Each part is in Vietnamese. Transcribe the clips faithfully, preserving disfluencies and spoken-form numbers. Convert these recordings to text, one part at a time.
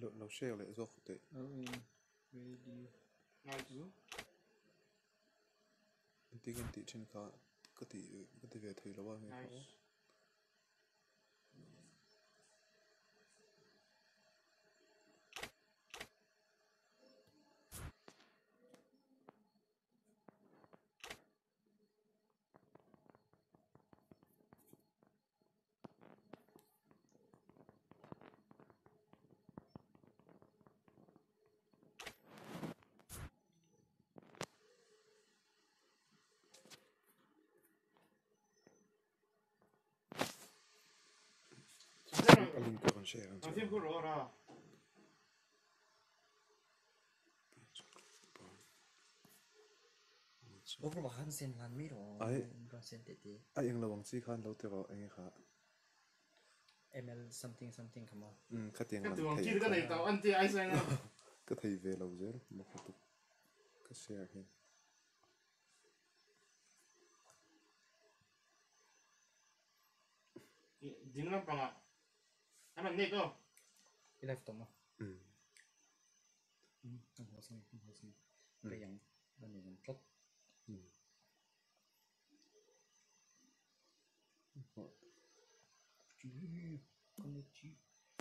lâu lâu share lại do khúc đấy ready nice tí gần tí trên cả có tí có tí về thầy lâu bao nhiêu nice anh có con share nó thêm có rõ ra ô có bảo hắn sen lan mi rồi ấy có sen tệ tệ ai anh lâu bằng gì khan lâu tiêu anh khá ml something something come on ừ khát tiếng cái làm tụi thầy kia cái này tao ăn thì ai sang à cái thầy về lâu rồi một phút tục cái share kia dính lắm bằng à anh làm nét đâu cái live tông à ừ ừ không có gì không có gì cái yang bên này mình cất ừ chú con này chú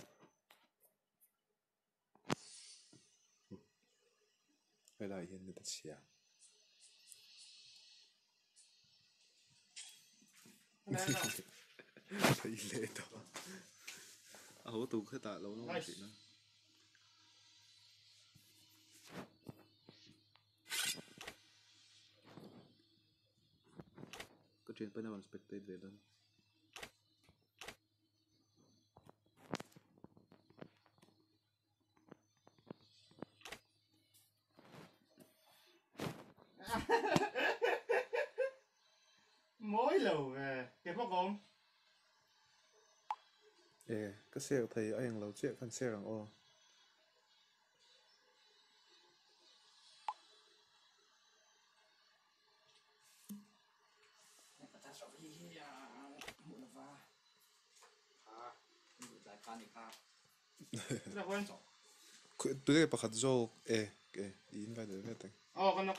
hay là hiện được share thấy lệ đó à hố tụ cái tạ lâu nó gì nữa có chuyện bên nào spectate về lên mỗi lầu về kẹp bao con ê cái xe thầy anh lâu chuyện khăn xe rằng ô là quên tôi đây bắt đầu ê ê invite được cái thing oh con nó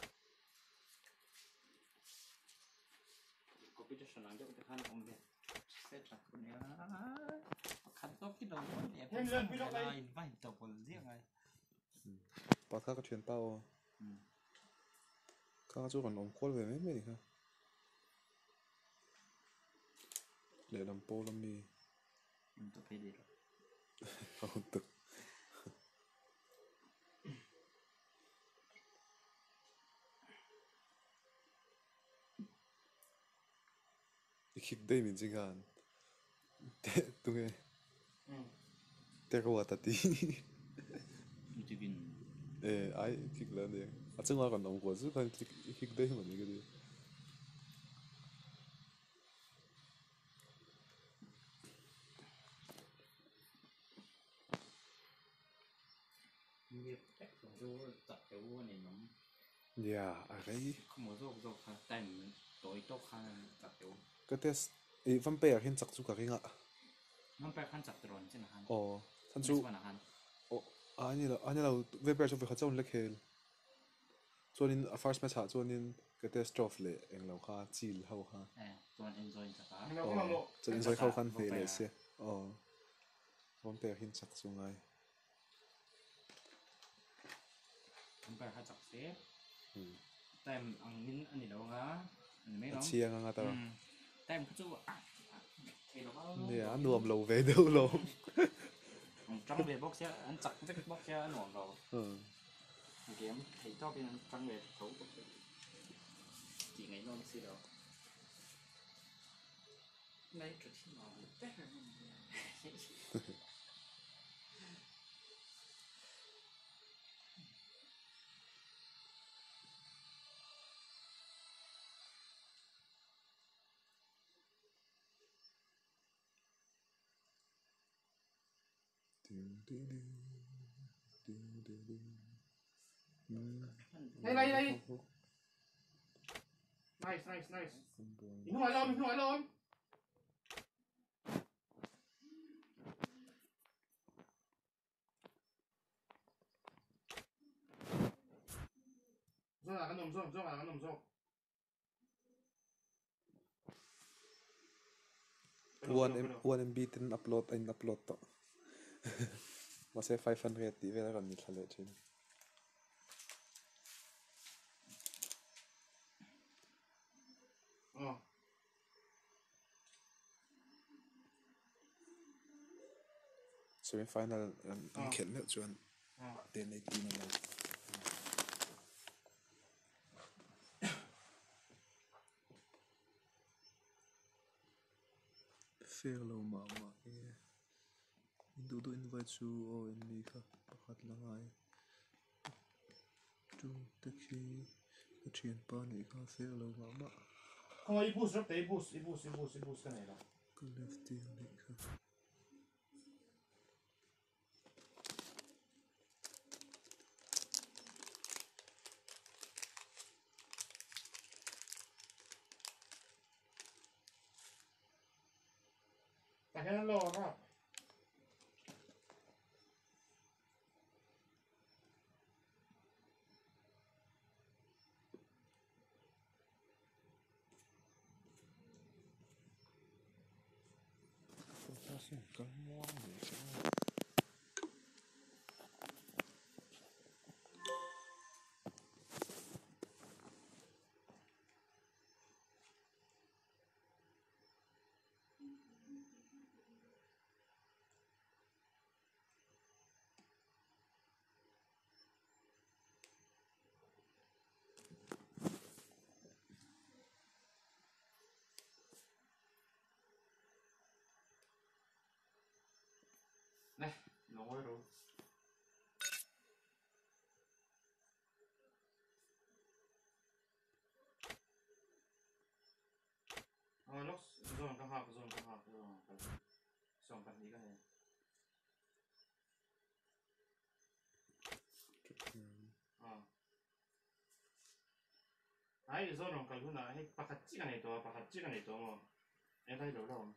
copy cho sản cho cái khăn không biết set là con này khăn tốt cái đầu này thêm lên video này này invite tập còn riêng này bắt khác cái chuyện tao các chỗ còn ống call về mấy mấy hả để làm po làm mi mình tập phải đi rồi không được kick day mình chỉ gan tụi nghe tao có tao tí YouTube in ê ai kick lên đi à chẳng qua còn ống call chứ còn kick day mà như cái gì nhiều cách rồi tập cái vô này nó yeah à cái không có rồi rồi khá tành tối tốt khá tập cái cái test ý văn bè hiện chắc chú cả cái ngạ nó phải khăn chặt rồi chứ là khăn ồ thân chú khăn ồ anh là anh là về bè cho việc cho lịch hel cho nên first match ha cho nên cái test trophy lệ anh lâu khá chill hậu ha à toàn enjoy chặt á ồ cho nên enjoy khâu khăn phê lệ xe ồ văn bè hiện chắc chú ngay không phải khăn chặt xếp tem ăn nín anh đi đâu á mấy đó chia ngang tao tem cái chú à thì nó nè anh nuông lâu về đâu lâu trong về box xe anh chặt cái box xe anh nuông rồi ừ kiếm thấy cho bên trong về thấu chỉ ngày nó xí đâu này cái gì mà té đây đây đây nice nice nice mình hỏi luôn mình hỏi luôn nằm rộng rộng à nằm rộng one M one M B tin upload in upload to masih five hundred ti vela kan ni thale chin oh semi final an an khen le chuan ten eighteen na fair lo ma ma e indu do invite chu o en mi kha pakhat langai chu takhi ka thian pa ni kha fair lo ma ma không ai boost rất đấy boost boost boost boost cái này đâu ka lefty ni kha tại cái nó lo đó kan mo ni này nói rồi ờ lúc rồi các học rồi các học rồi xong cái gì cái này ờ ai rồi nó cái lúc nào hay bắt chích cái này to bắt chích cái này to mà em thấy được đâu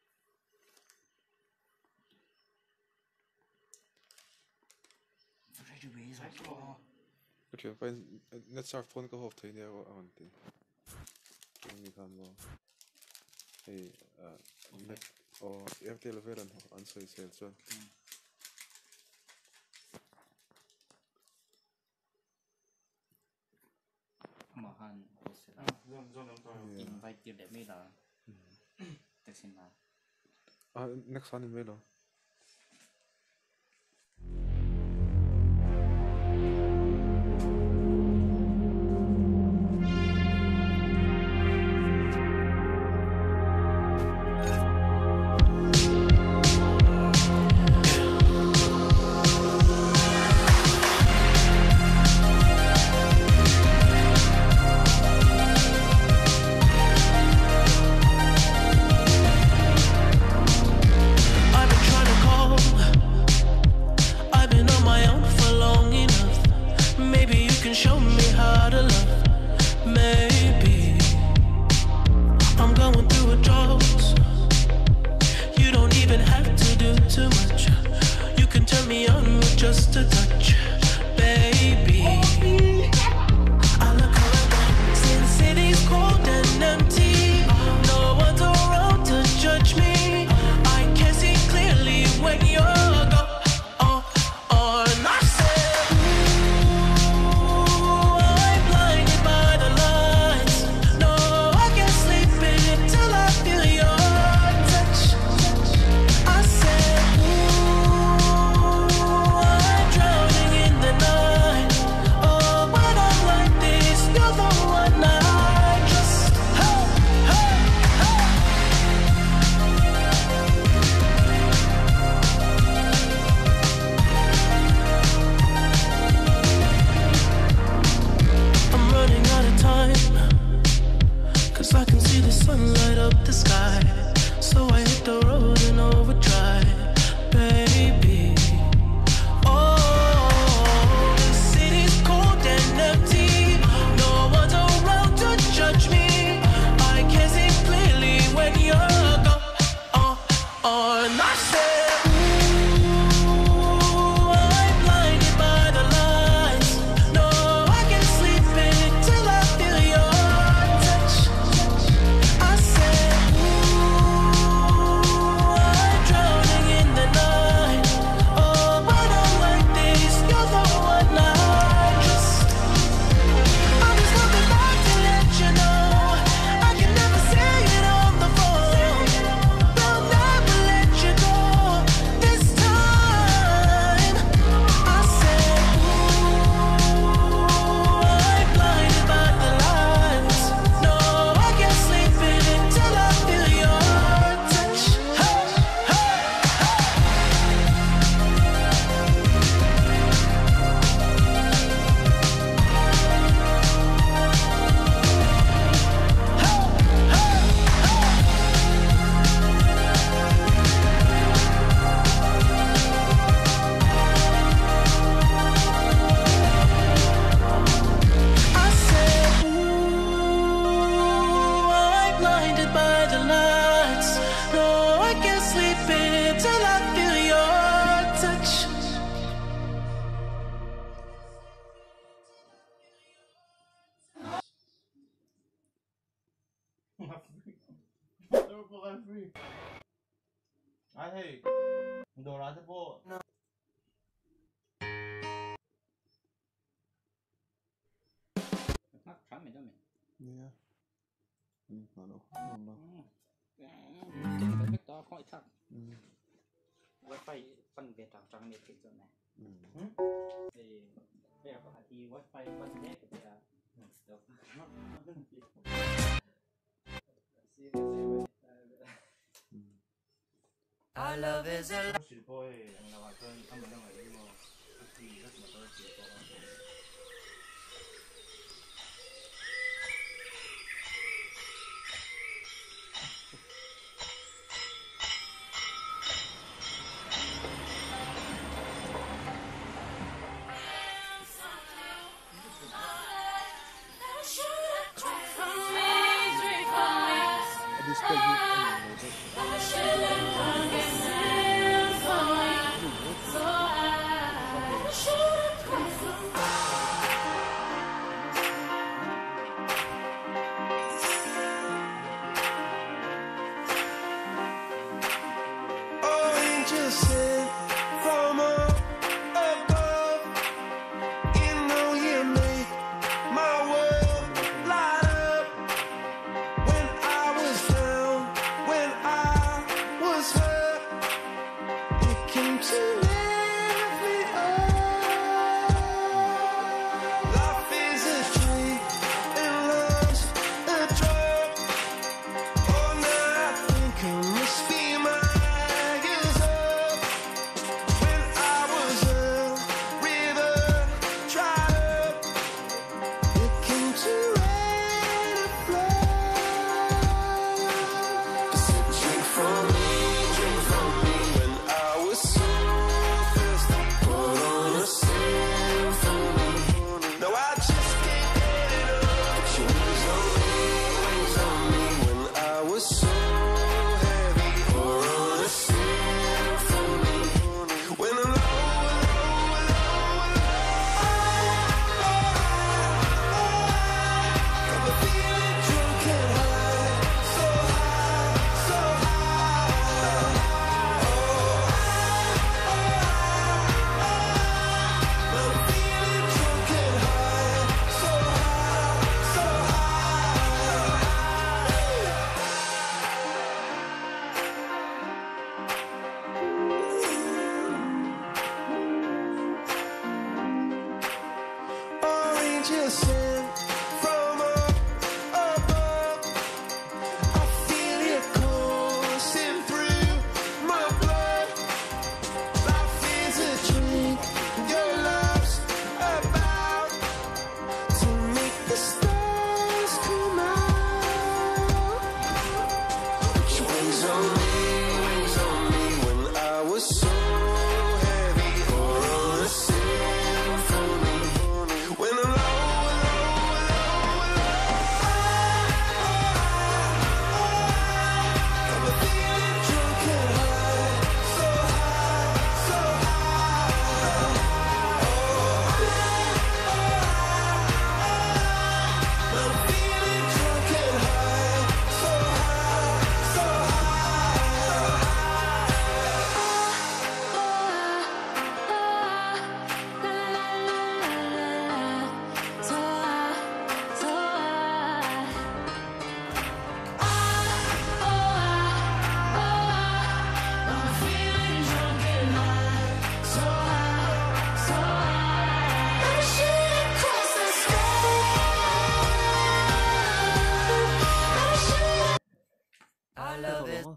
okay fine net start phone ko hof thei ne ro amanti ni khan mo hey net o airtel veran an soi sel chon mà han rồi rồi nó to invite tiêu để mấy là tự xin là ah next one in velo Till sleeping till I feel your touch. Liverpool are free. I hey, Dorado po. Mắc khá mày đó mày. Yeah. Mm, ano? Ano? Chính phải biết đó khỏi thật. Mm. Wifi phân biệt trong trong này cái chỗ này. Mm. Thì bây giờ có thì wifi phân biệt thì là được. Our love is a 실버에 나와서 한번 나와요. 뭐 특히 이렇게 나올 수 있고. At this point, you- ano, angel sent from up above. You know you make my world light up. When I was down, when I was hurt, you came to lift me up. Life is a drink and love's a drug. Oh, now I think I must be my years up. When I was a river dried up, you came to rain and flood. Said, drink from me, drink from me. When I was so thirsty, put on a symphony. No, I just can't get enough. Put your wings on me, wings on me. When I was so heavy, pour on a symphony. When I'm low, low, low, low, I'm feeling drunk and high, so high, so high. I'm feeling drunk and high, so high, so high. Angel sent from up above. I feel it coursing through my blood. Life is a drink, your love's about to make the stars come out. Put your wings on me, wings on me. When I was so heavy, pour on a symphony. When I'm low, low, low, low, I'm feeling drunk and high, so high, so high. I'm feeling drunk and high, so high, so I love it.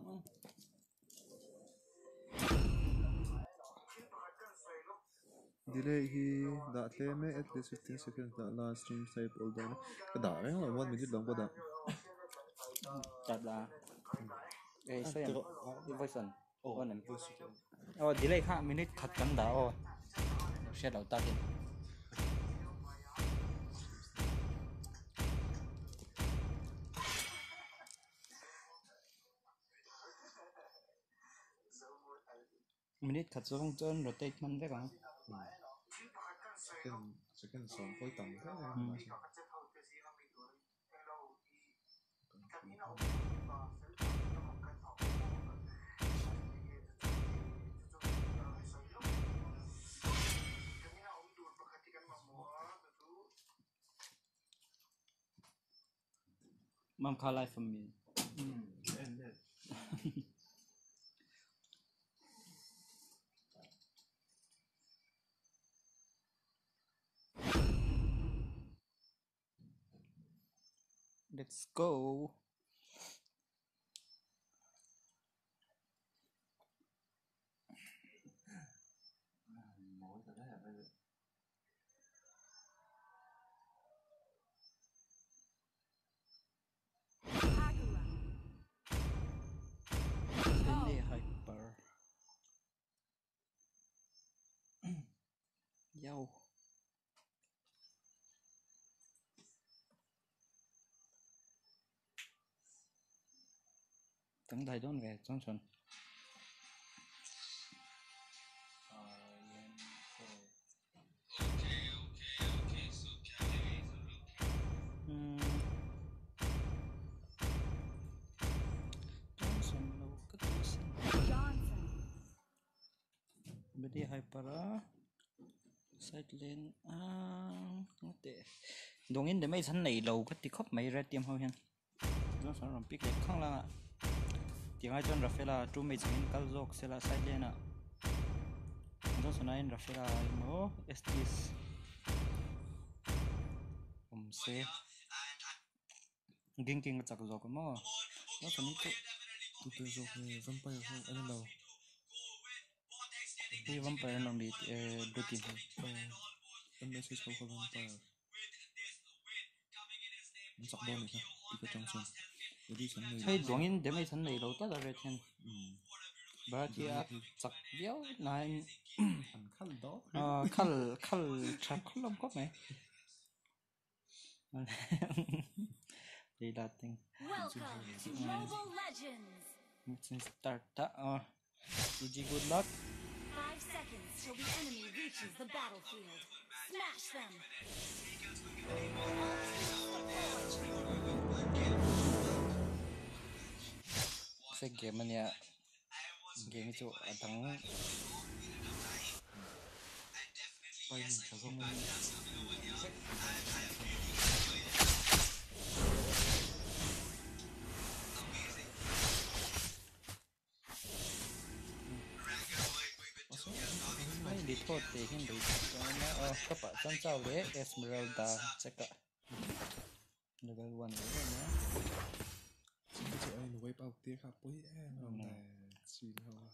delay hi da tle me at least fifteen seconds da last stream type all down ka da ay nga one minute lang ba da Chặt là. Ê, sao em? Voice on. oh On em. voice to Ờ, delay khác minute khát cắn đã ô. Xe đầu ta kìa. minute khát xuống chân rotate man đấy cả second second song phối tầm thế này Ừ. mà sao mom call life for me and then let's go mỗi cái đấy là bây giờ Henry hyper yo chẳng thầy đón về Johnson Hmm. Johnson đâu cất đi xin bên đi hyper á side lane à ngắt tệ đồng in để mấy thằng này lâu cất đi khóc mấy ra tiêm hao hen Johnson làm pick đẹp không là tiếng ai John Rafaela two mấy thằng in calzok sẽ là side lane à Johnson in Rafaela mo estis um se ging ging chak zo ko mo nó phải nít tụi tôi rồi vampire không anh đâu đi vampire nó bị đôi tin anh message không có vampire anh sắp đôi này sao đi có trong sân đi sân này thấy đồng in để mấy thằng này lâu tất là rồi then bà chị ác chặt béo này anh khăn đó ờ khal khal chặt khal lắm có mày đi là tình Welcome to Mobile Legends. mình start ta ờ G G good luck Five seconds till the enemy reaches the battlefield. Smash them. sẽ game anh ya game chỗ ở thắng bay mình chả không bay mấy đi thôi thì hiện bị nó ờ các bạn chọn sao đấy Esmeralda check ạ level one rồi nhá chính cái chỗ anh wipe out tiếc hả bối em không là xin không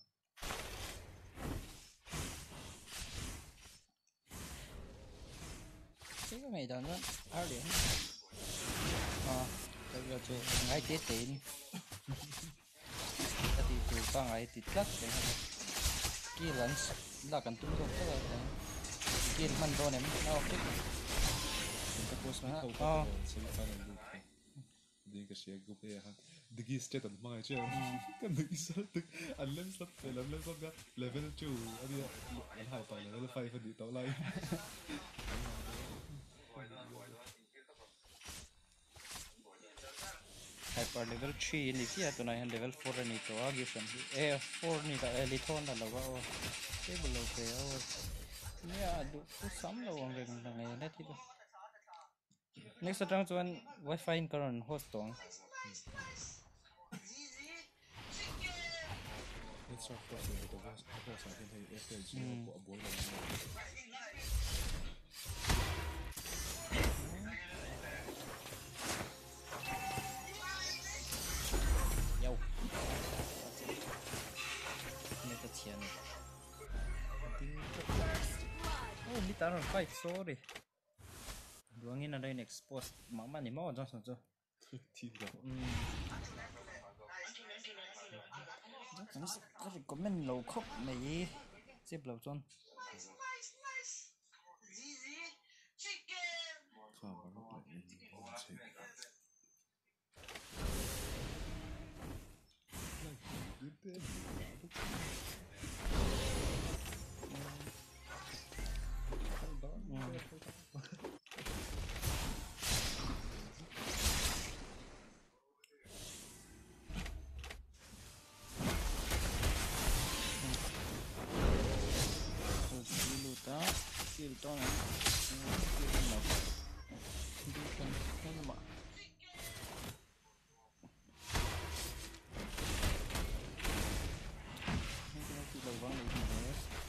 cái này đó nó áo điểm ờ đây là chỗ ngay tiết tiền ta thì tụ ta ngay tiết cắt cái này kia lần là cần tung dụng tức là kia mình đồ này nó ok cái post mà không ờ có sẽ bị phá được đi cái xe gục đây ha đi cái state tận mai chứ cái đi cái state tức anh lên sắp để làm lên sắp ra level two anh đi anh hai tàu level five phải đi tàu lại hyper level three ni kia tụi này level four này tụi agi phần eh four ni là elithon là đâu có cái bộ lô cái ô nha đủ cứ sắm đâu ông rằng là ngày nay thì next trang chuan wifi in current host tong let's start first with the boss boss I can take F G của bối này yo này cái tiền này oh đi tao fight sorry luang in ada in expose mama ni mau jangan saja thì đó jangan có recommend lâu khóc này xếp lâu chọn không có lúc lại mình sẽ like good thì to lắm đi con nào đi con thế mà cái chỉ đầu vắng này thì thế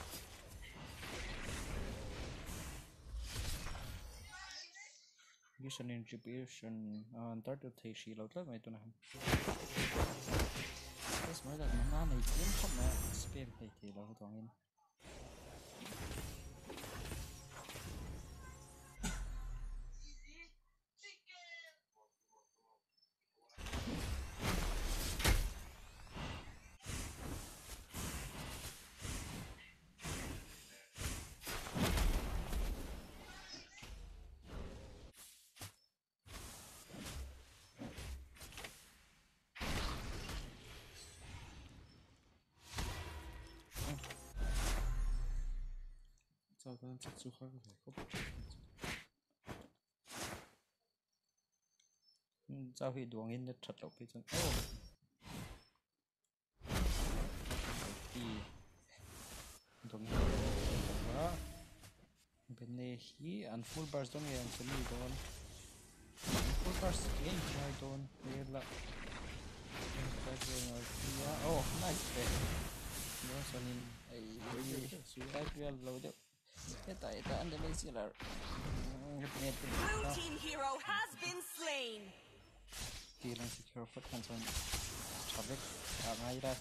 Vision Intribution on start to take she lâu lắm mày tụi nào cái mới là nó này kiếm không mà spam thì thì lâu toàn in sao ta chắc chú khác phải có sao khi đuông in rất thật lộc bây giờ oh thì đuông in đó bên này hi ăn full bars dong yang semi don full bars game try don đây là oh nice play nó sonin ai cái cái lâu đấy cái tại tại anh đây sẽ là Blue team hero has been slain. Thì là secure foot hands on traffic ở ngay đây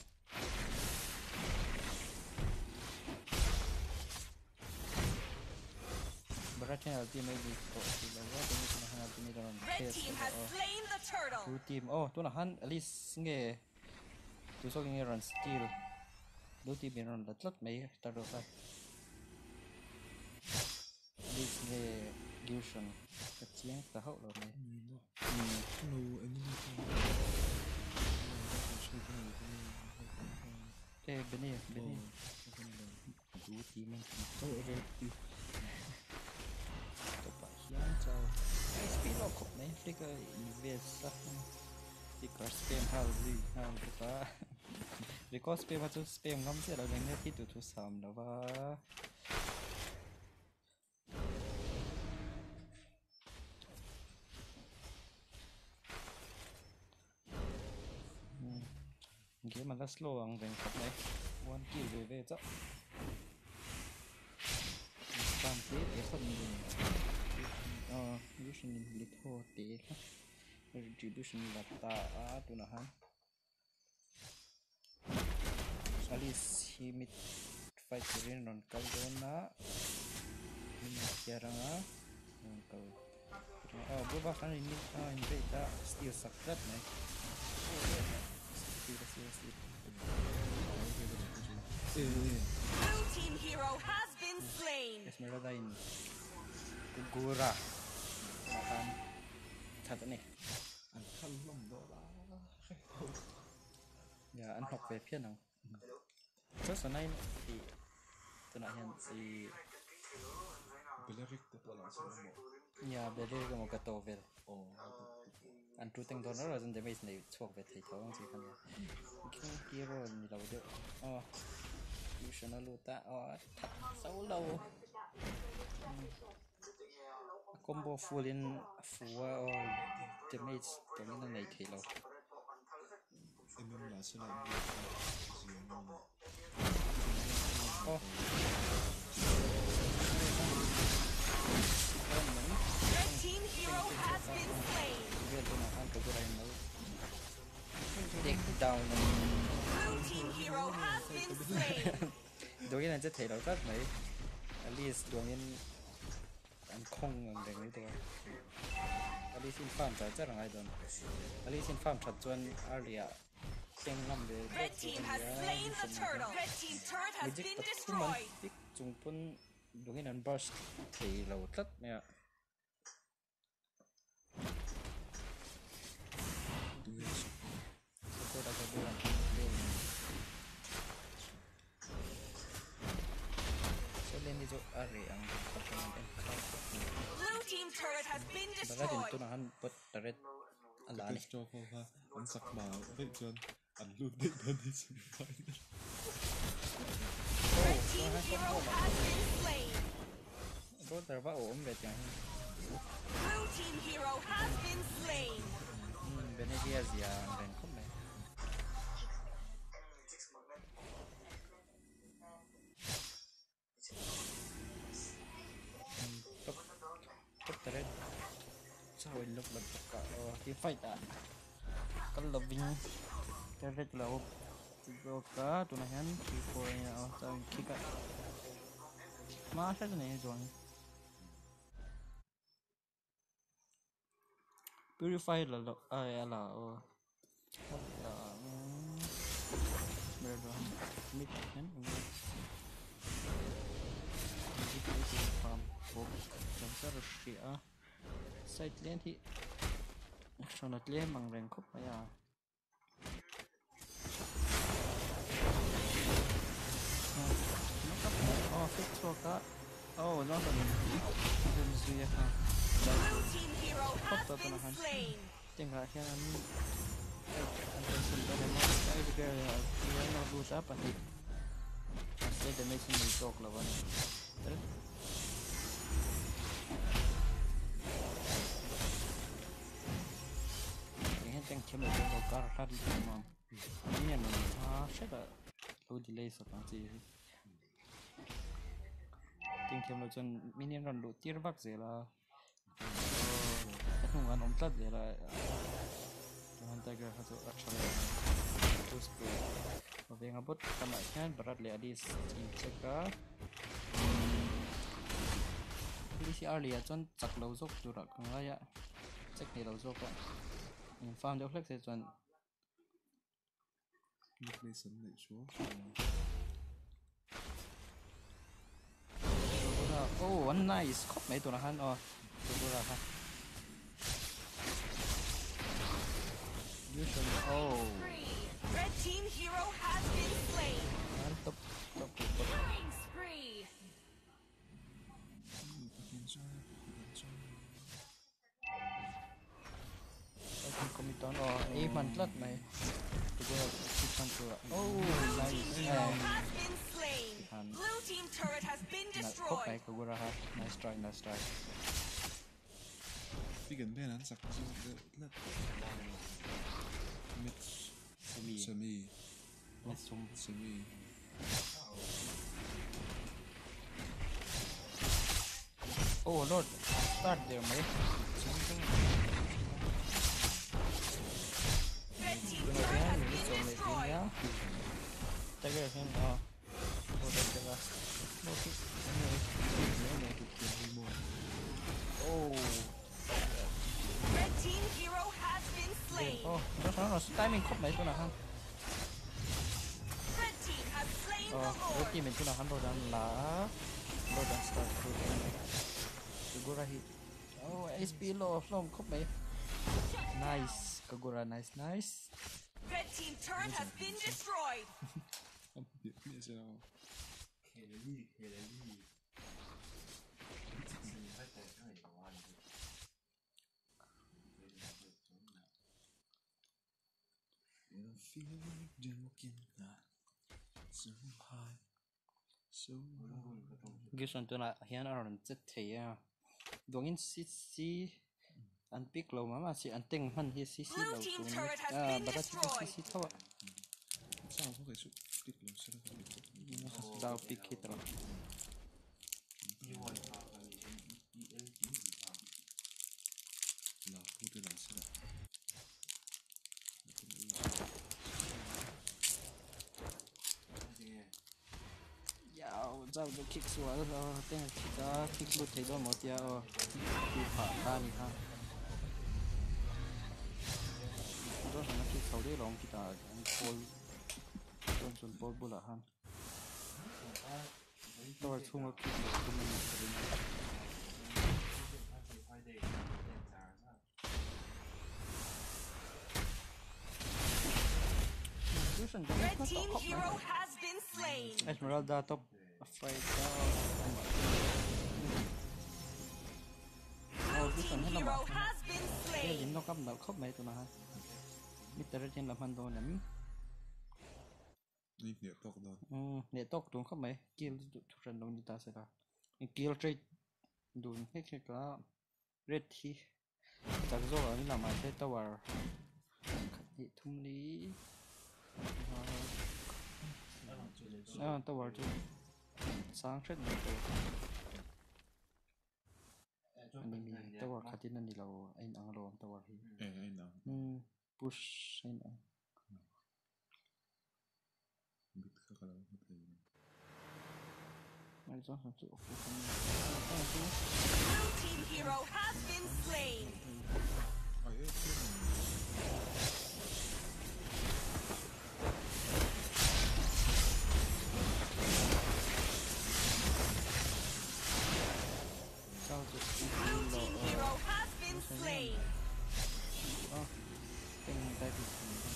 Baratin team maybe thì là what they need to have to need on Red team has slain the turtle. blue team oh tôi là han at least nghe tôi số nghe run steal blue team run là rất mấy ta được rồi at least nghe illusion cái chiến ta hậu rồi này no enemy ê bên này bên này blue team mình oh okay tập bài hiến cho cái speed nó khủng này flicker invest flicker spam how gì how được ba vì có spam mà chú spam ngắm sẽ là mình nghe tụi chú sắm đó và cái mà nó slow ang về khắp này one kill về về chắc tam thế để phần mình ờ distribution little thế distribution là ta à tụi nó hắn Alice he mit fight in on Caldona mình kia rằng á câu ờ bữa bác anh đi à anh về ta still success này Blue team hero has been slain. Esmeralda in Gugura makan thật này ăn khăn lông đó là giờ ăn học về phía nào rất là nay thì tôi nói hiện thì Belleric tập là sao mà nhà về đây có một cái tổ về oh anh chú tên đó là dân để mấy này thuộc về thầy thấu gì không nhỉ cái kia rồi mình đâu được ờ functional luôn ta ờ thật xấu lâu combo full in full damage tụi mình này thì lâu em em là sẽ làm oh Red team hero has been slain. Dia tu nak angkat gerai mau. Take down. Blue team hero has been slain. Đối với là chất thể đó rất mấy. At least đối với anh không ngừng để mấy thôi. At least in farm thật rất là ngay đơn. At least in farm thật chuẩn area. Xem năm về. Red team has slain the turtle. Red team turret has been destroyed. Biết chúng pun đối với anh burst thì lâu rất nè. Tôi đã có đưa lên sẽ lên đi chỗ area ang component Blue team turret has been bagay din destroyed. to na han put turret ala ni cho cô ha ăn sặc mà vậy chân ăn luôn định đơn đi xem phải Red team hero has been slain. แต่ว่าโอ้มเบ็ดอย่าง Blue team hero has been slain. เป็นไอเดียเสียแรงครบไหมตบตบแต่เล่นเช้าวันลุกหลับกะเออที่ไฟตาก็หลับวิ่งจะเล่นเราตัวกะตัวนั้นที่โวยเอาจะคิดกะมาใช่ตัวไหนตัวนี้ purify là lo à là ờ là bây giờ mít nhấn cái cái cái farm bộ trong cái rồi xịa site lên thì sau đó lên bằng rèn khúc vậy à nó cấp oh fix cho cả oh nó là mình gì ha Blue team hero has been slain. Chẳng hạn khi anh anh sẽ xin cho em cái video là khi nó boost up anh thì sẽ để mấy xin mình chọc là vậy. Những cái trang chấm được vào cả phát đi mà những nhà mình à sẽ là lâu delay sao còn gì tiếng thêm là chân minion run đủ tier bắc gì là không ăn ống tắt vậy là anh ta cái hạt gạo actually boost và về ngabot cầm lại cái bật lại đi tìm check cả đi xe early chọn chặt lâu dốc chủ động không ai ạ check này lâu dốc ạ farm được flex sẽ chọn lúc này sân lại xuống oh one nice khóc mấy tụi nó hắn oh tụi nó ha oh Red team hero has been slain. top top top Killing spree. không commission oh ấy mình lật này tụi nó chụp phần tụi oh nice Hero has been slain. Blue team turret has been khóc destroyed. này của ha nice try nice try vì gần bên hắn sặc xuống lật mid semi semi mid sum semi oh lord start there mấy Red team tụi nó turret thấy has những cái been chỗ này thì destroyed. nhá tay cái xem ờ oh đây đây là nó cái nếu mà thực hiện đi mua oh Red team hero has been slain. oh nó nó nó timing khóc mấy tụi nào ha Red team has slain the ờ Lord. với team mình tụi nào hắn đồ đàn là đồ đàn start từ Kagura hit oh ét pê low from khóc mấy nice Kagura nice nice Red team turret has been destroyed. không biết biết sao I feel like joking so high so cái phần tụi nào hiện ở lần rất thấy à đúng in xí xí anh pick lâu mà mà xí anh tinh hơn hi xí xí Blue lâu team tụi turret has à been bà ta chỉ xí xí thôi sao không phải sự tiếp lâu sẽ là không đào pick hit rồi là thu từ lại sẽ là dạo dạo được kick xuống rồi tên là kick đó kick lút thấy đó một tia ờ thì phá ra đi ha đó là nó kick sau đấy rồi kita anh Paul John John Paul bula han đó là chung kick của mình Red team hero has been slain. Esmeralda top afraid Blue team hero has been cái slain. điểm nó cấp nào khóc mấy tụi nó ha Mister trên làm hành đồ nắm đi nhớ tóc đó ừ để tóc tụi khóc mấy kill tụi rần đông như ta sẽ là kill trade đun hết cái đó red thìจากโซ่นี่เรามาใช้ตัวขัดหิทุ่มนี้อ่าตัวจุดสร้างเช่นนี้ตัวอันนี้มีตัวขัดที่นั่นที่เราไอ้นังโรมตัวที่เอ้ไอ้น้องอืม push ไอ้นังบิดเข้ากันแล้วไม่เคยไม่ต้องจุด Blue team hero has been slain. ไอ้เอ้ยเพื่อนเจ้าจุดที่ Blue เรา team hero has been slain. อ๋อเป็นได้ดี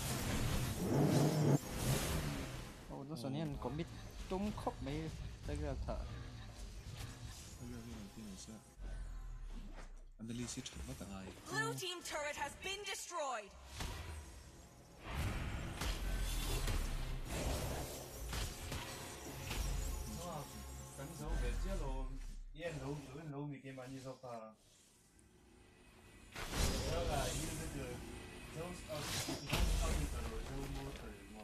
โอ้ตัวส่วนนี้มันก็มิดตุ้มครบไม่ได้กระถาเขาเรียกว่าที่ไหนซะอันเดอร์ลีซิชก็ตาย Blue team turret has been destroyed. 咁手其實一路一路做一路未見萬二十八。嗰個依個就就啊，你講後面就就冇退喎。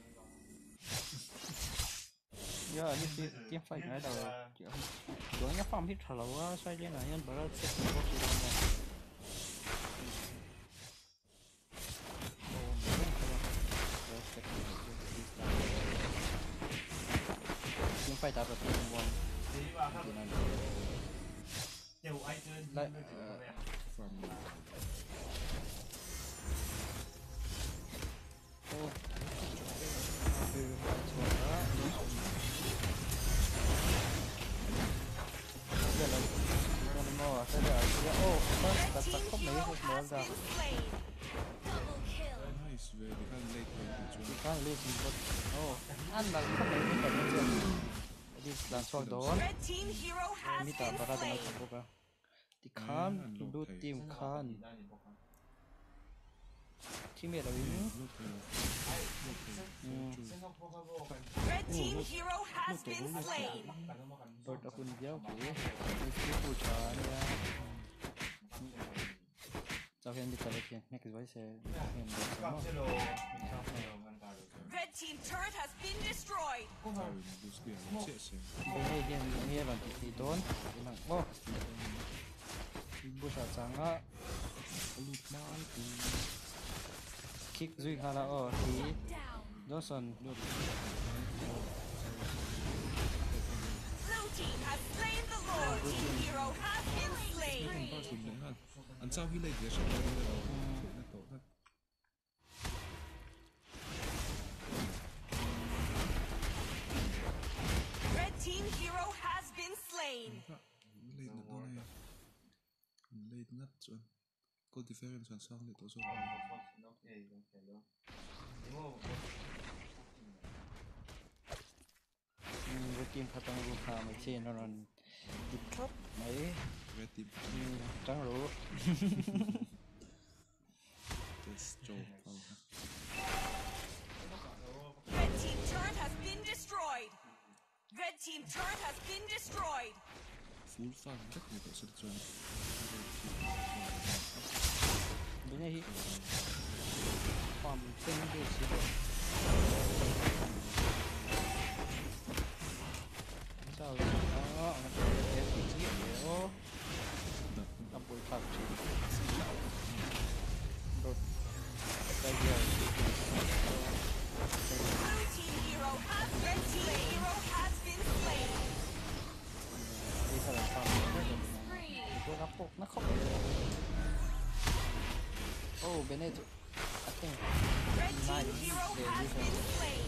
giờ như thế tiếp phải nói đầu kiểu chỗ nhá phong hít thở lâu xoay lên là nhân bờ sẽ không có gì đâu này tiếng phải tạo được tiếng buồn thì là lại from ô từ chỗ đó giờ là con mò sẽ đợi sẽ ô bắt Red đặt team khóc mấy hero hộp mò has ra been slain. Double kill. nice way they can late one to thì khá là lên thì một ô ăn là khóc mấy hộp tầm chưa đi làm cho đó Red team hero has mi ta been bara slain. dama ko ba ti khan blue team khan teammate là win Red team hero has been slain. bird of india ke ki pu cha ya cho hiện bị tao hiện next vai sẽ hiện được sao Red team turret has been destroyed. tao boost kia chết xem bên đây hiện nghe bản thì tốn năng ô bu sa sang á lụt man thì kick duy hà là ô thì Johnson Blue team has slain the Lord. Team hero has been slain. bao sùn nữa anh anh sao khi lấy cái sợi này là nó tổ thật Red team hero has been slain. lấy được đó này lấy ngắt chuẩn có difference hoàn xong để tổ số với team phát tăng lu kha mà trên nó còn đứt khớp mấy red team trắng rú just joke oh Red team turret has been destroyed. Red team turret has been destroyed. full farm rất nhiều tổ số chuẩn bên nàyความเป็นดูสิเจ้าอ๋อมันเป็นเอฟพีจีเดี๋ยวทำปุ๋ยผักชีรถไปเดียว Blue team hero has red team hero has been slain. ที่สลับความตัวรับพวกนักขบโอ้เบเนตI think Red team hero has been slain.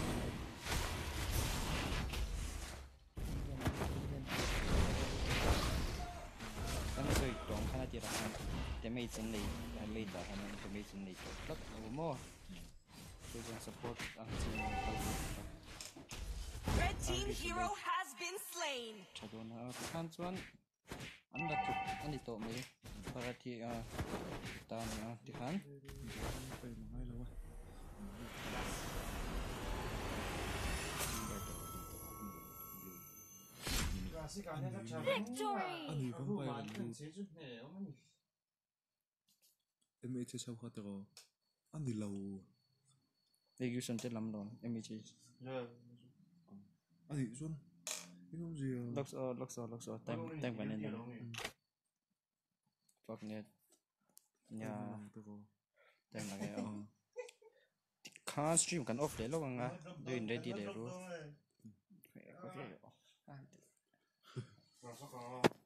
ตั้งใจตรงขนาดที่เราทำแต่ไม่สนเลยไม่ต่อทำมันจะไม่สนเลยแล้วโอ้โหช่วยกัน support อันที่เราทำ Red team hero has been slain. ชาโดนเอาที่ขั้นส่วนอันดับจุดอันนี้โตไหมพาราที่อ่าตามอ่าที่ขั้นไปมาให้แล้ววะ Grass 시간 내가 잘 Victory! 아니 그거 반바이 완전 루 제주네 어머니 em ấy chơi sao khát rồi anh đi lâu để yêu sân lắm rồi em chỉ 네 anh đi xuân cái không gì à lốc so lốc so lốc so tem tem phải nên là phật nghe nhà tem là cái ờ can't stream can off để lúc ngà doing ready để rồi 와서 가